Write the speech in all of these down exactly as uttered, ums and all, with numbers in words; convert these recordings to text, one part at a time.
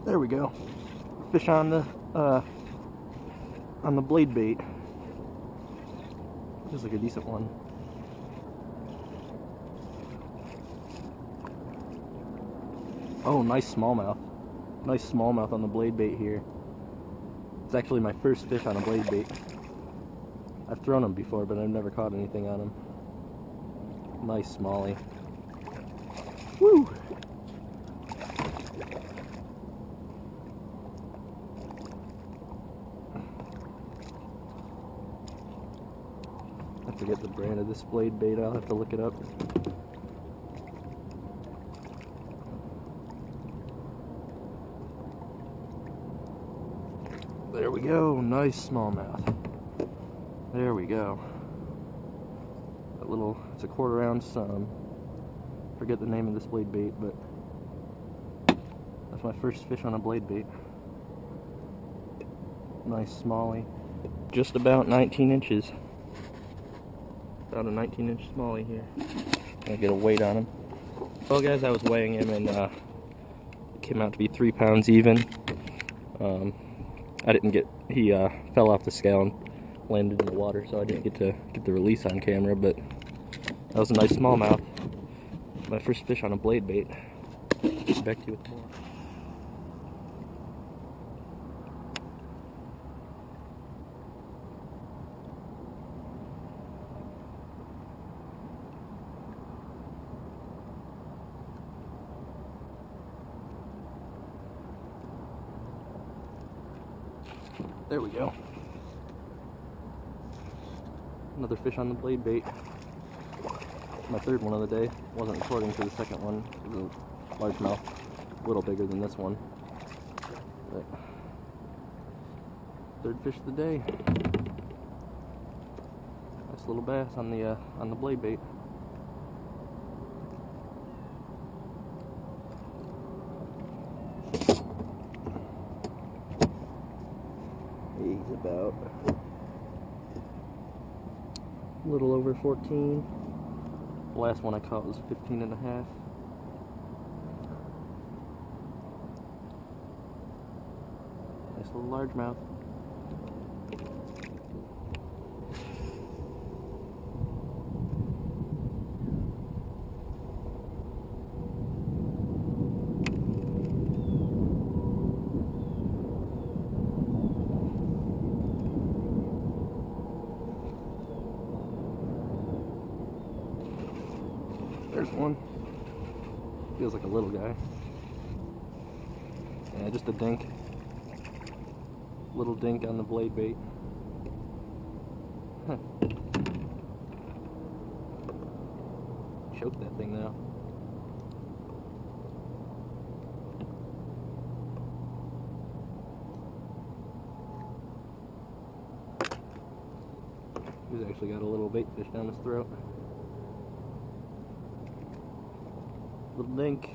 There we go. Fish on the uh, on the blade bait. Feels like a decent one. Oh, nice smallmouth. Nice smallmouth on the blade bait here. It's actually my first fish on a blade bait. I've thrown them before, but I've never caught anything on them. Nice smallie. Woo! I forget the brand of this blade bait. I'll have to look it up. There we go. Nice smallmouth. There we go. That little, it's a quarter ounce. Um, forget the name of this blade bait, but that's my first fish on a blade bait. Nice smallie. Just about nineteen inches. About a nineteen inch smallie here. Gonna get a weight on him. Well, guys, I was weighing him, and uh, it came out to be three pounds even. Um, I didn't get. He uh, fell off the scale and landed in the water, so I didn't get to get the release on camera. But that was a nice smallmouth. My first fish on a blade bait. Back to you with more. There we go. Another fish on the blade bait. My third one of the day. Wasn't recording for the second one. It was a largemouth, a little bigger than this one. But third fish of the day. Nice little bass on the uh, on the blade bait. He's about a little over fourteen. The last one I caught was fifteen and a half. Nice little largemouth. There's one. Feels like a little guy. Yeah, just a dink. Little dink on the blade bait. Huh. Choke that thing now. He's actually got a little bait fish down his throat. Little dink.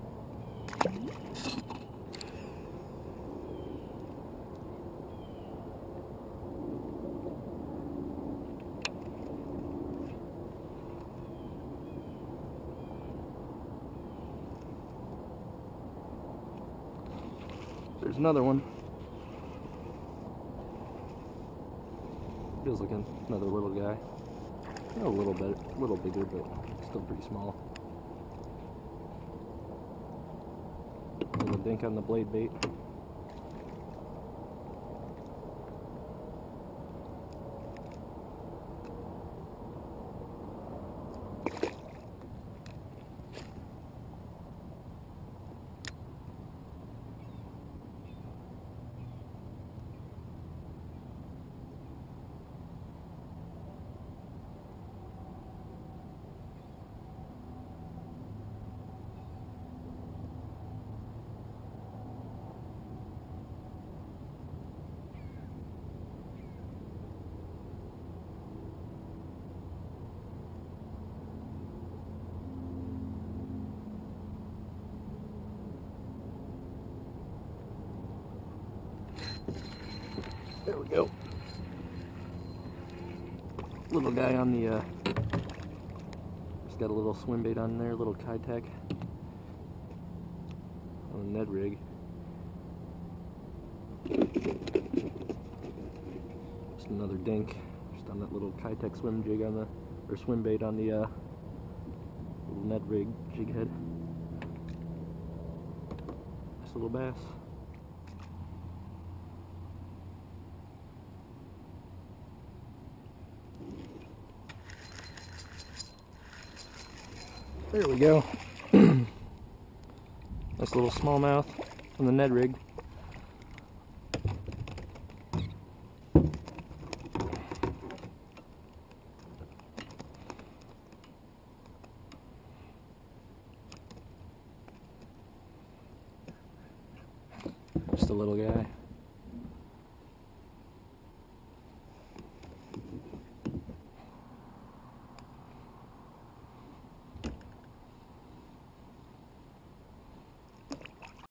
There's another one. Feels like another little guy. A little bit, a little bigger, but still pretty small. Little dink on the blade bait. There we go. Little guy on the, uh, just got a little swim bait on there, little Keitech on a Ned rig. Just another dink, just on that little Keitech swim jig on the, or swim bait on the uh, little Ned rig jig head. Nice little bass. There we go. Nice little smallmouth from the Ned rig. Just a little guy.